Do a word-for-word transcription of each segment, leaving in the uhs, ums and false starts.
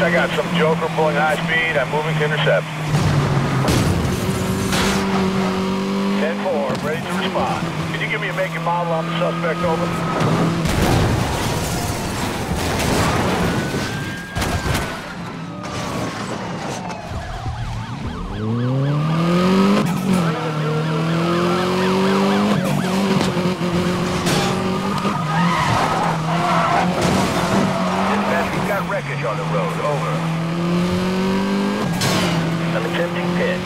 I got some joker pulling high speed. I'm moving to intercept. ten four, ready to respond. Can you give me a make and model on the suspect, over? Wreckage on the road, over. I'm attempting pit.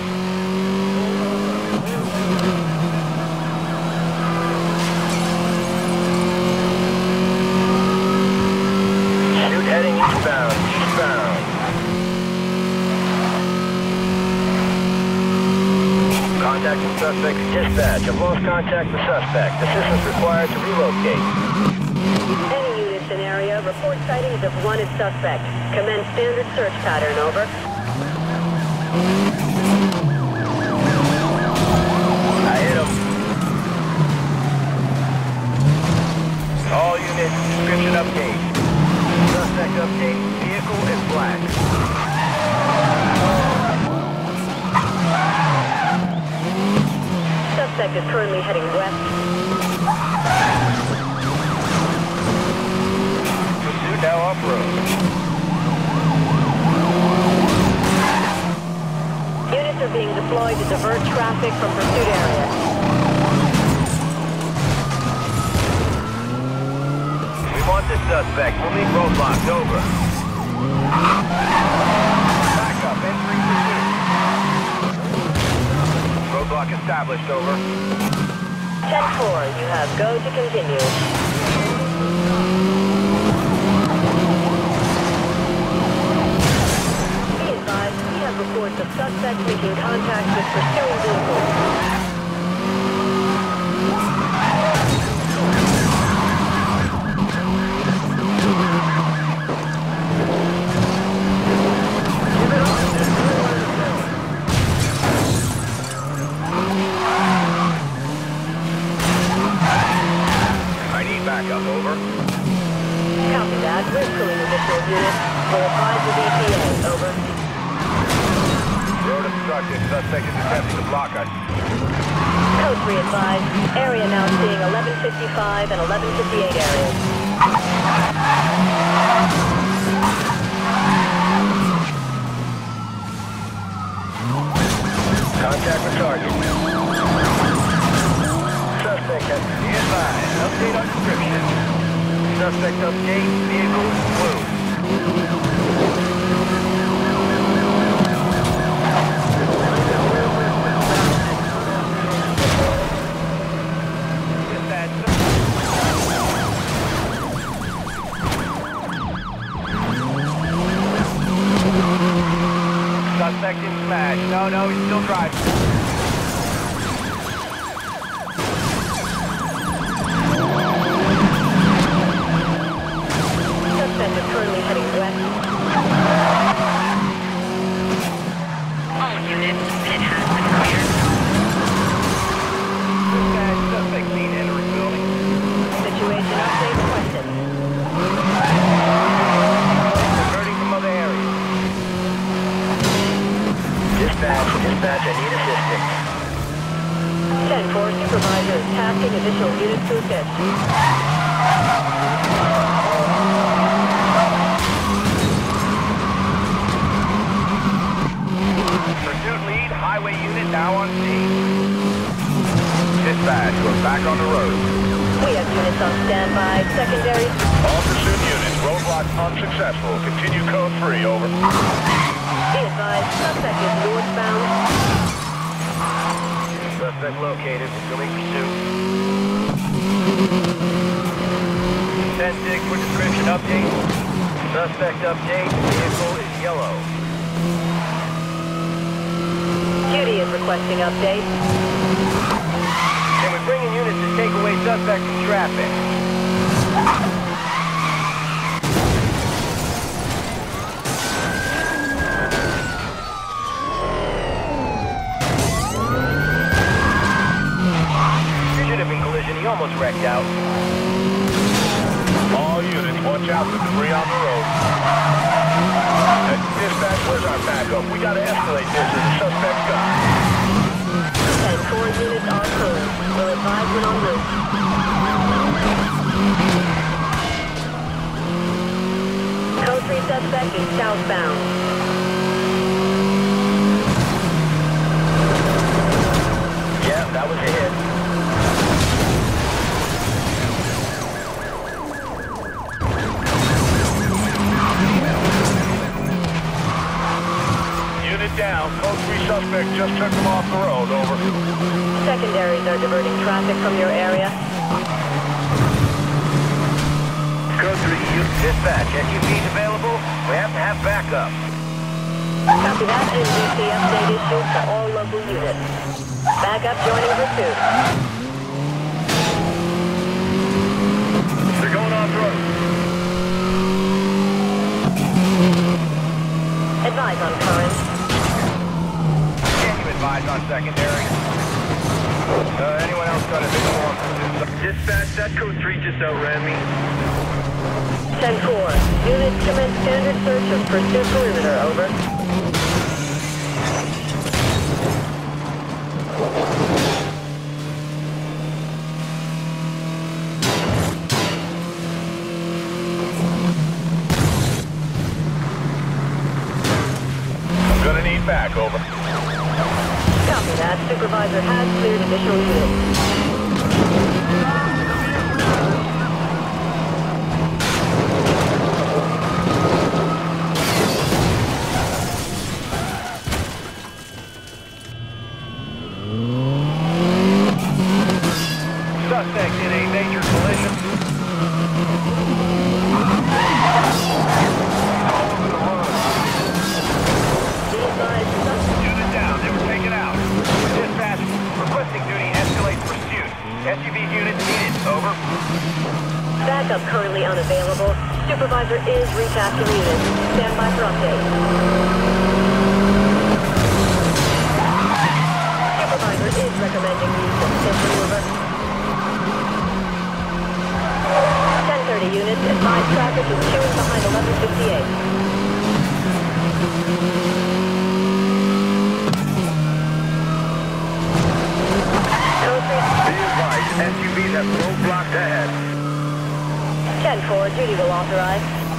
Shoot heading eastbound, eastbound. Contacting suspect to dispatch. I've lost contact with suspect. Assistance required to relocate. Area, report sightings of wanted suspect. Commence standard search pattern, over. I hit him. All units, description update. Suspect update, vehicle is black. Suspect is currently heading west. Now off-road. Units are being deployed to divert traffic from pursuit area. We want this suspect. We'll need roadblocks, over. Back up, entering pursuit. Roadblock established, over. ten four, you have go to continue. Reports of suspect making contact with pursuing vehicles. I need backup, over. Copy that. We're pulling additional units. We'll advise the E P A, over. Road obstructed. Suspect is attempting to block us. Code three advised. Area now seeing eleven fifty-five and eleven fifty-eight areas. Contact with target. Suspect has been advised. Update on description. Suspect update. Vehicle is blue. Suspect in smash. No, no, he's still driving. Suspect is currently heading west. All units, pit has been cleared. Dispatch, suspect seen entering building. Situation update requested. Diverting from other areas. Dispatch, dispatch, I need assistance. ten four, supervisor is tasking additional units to assist. Pursuit lead, highway unit now on scene. Dispatch, we're back on the road. We have units on standby. Secondary. All pursuit units, roadblock unsuccessful. Continue code three, over. Be advised, suspect is northbound. Suspect located, resuming pursuit. ten six for description update. Suspect update, vehicle is yellow. Duty is requesting update. Can we bring in units to take away suspect from traffic? He almost wrecked out. All units, watch out for debris on the road. Alright, dispatch, where's our backup? We gotta escalate this as a suspect got. ten four units on code. Will advise when en route. Code three suspect is southbound. Yeah, that was a hit. Unit down. Code three suspect just took them off the road. Over. Secondaries are diverting traffic from your area. Code three, dispatch. S U Vs available? We have to have backup. Copy that. N B C update issued to all local units. Backup joining pursuit. They're going off road. Advise on current. Can you advise on secondary? Uh, anyone else got a visual? Dispatch, that code three just outran me. ten four. Units commence standard search of pursuit perimeter. Over. I'm gonna need back. Over. Copy that. Supervisor has cleared additional units. Suspect in a major collision. All over the road. Be advised, suspect. Unit down, they were taken out. Dispatch, requesting duty, escalate pursuit. S U V units needed, over. Backup currently unavailable. Supervisor is retasking units. Stand by for update. Supervisor is recommending use of stiff maneuver. ten thirty units, advise traffic is queuing behind eleven fifty-eight. Code three. Be advised, S U Vs have roadblocked ahead. ten four, duty will authorize.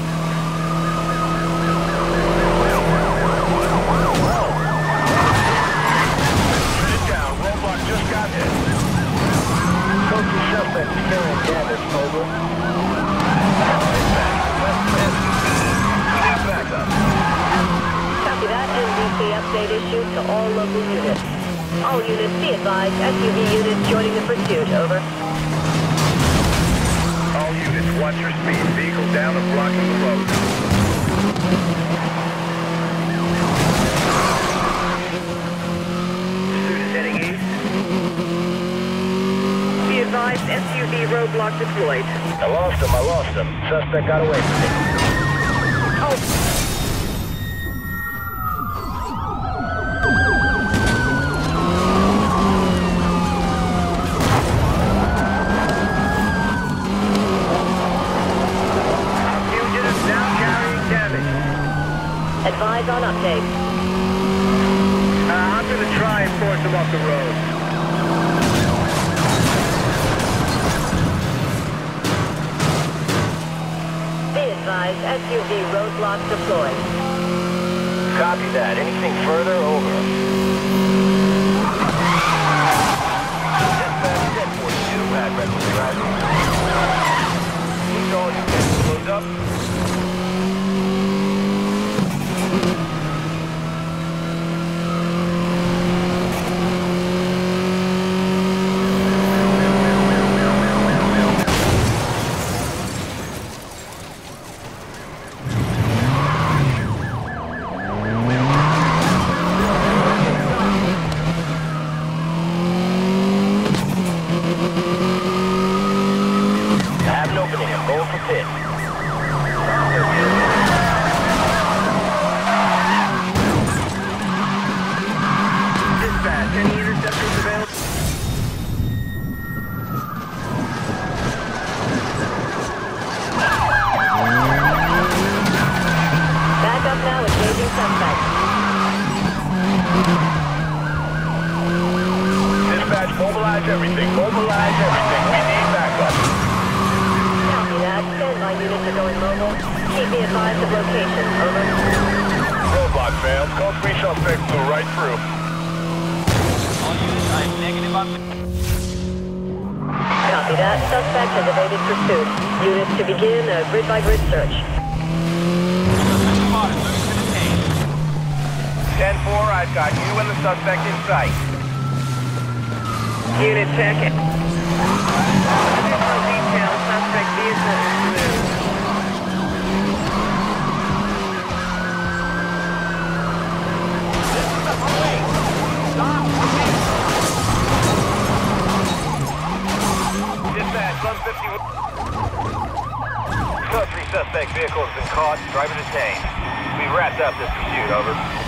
Unit down. Roadblock just got hit. Code three suspect is carrying damage. Over. Backup. Copy that. N B C update issued to all local units. All units be advised. S U V units joining the pursuit. Over. All units, watch your speed. Vehicle down and blocking the road. Pursuit is heading east. Be advised. S U V roadblock deployed. I lost him. I lost him. Suspect got away from me. Oh. Advise on update. Uh, I'm going to try and force him off the road. Be advised, S U V roadblock deployed. Copy that. Anything further? Over. Dispatch ten forty-two. Bad reckless driving. Need all units close up. Backup now is suspect. Dispatch, mobilize everything. Mobilize everything. We need backup. Copy that. Standby units are going mobile. Keep me advised of location. Over. Roadblock failed. Code three suspect flew right through. All units, I am negative on... Copy that. Suspect has evaded pursuit. Units to begin a grid-by-grid search. Suspect spotted, moving to detain. ten four, I've got you and the suspect in sight. Unit check. Additional details. Suspect vehicle is blue. Dispatch, one fifty-one. Code three suspect vehicle has been caught, driver detained. We wrapped up this pursuit, over.